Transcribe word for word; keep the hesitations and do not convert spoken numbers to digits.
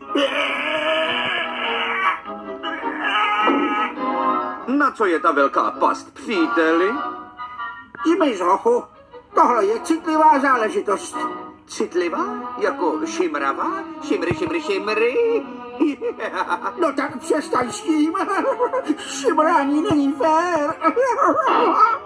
Na co je ta velká past, příteli? Dívej, Zochu, tohle je citlivá záležitost. Citlivá? Jako šimravá? Šimry, šimry, šimry? No tak přestaň s tím. Šimrání není fér.